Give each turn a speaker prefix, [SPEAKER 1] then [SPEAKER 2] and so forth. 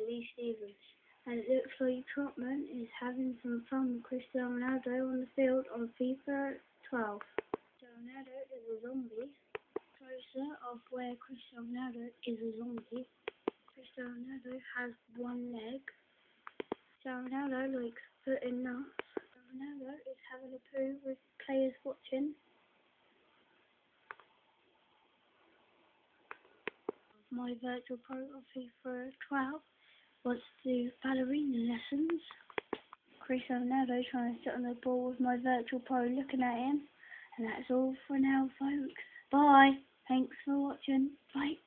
[SPEAKER 1] Lee Stevens. And it looks like Trotman is having some fun with Cristiano Ronaldo on the field on FIFA 12. Cristiano Ronaldo is a zombie. Closer of where Cristiano Ronaldo is a zombie. Cristiano Ronaldo has one leg. Cristiano Ronaldo likes putting nuts. Cristiano Ronaldo is having a poo with players watching. My virtual pro of FIFA 12 wants to do ballerina lessons. Cristiano Ronaldo trying to sit on the ball with my virtual pro looking at him. And that's all for now, folks. Bye. Thanks for watching. Bye.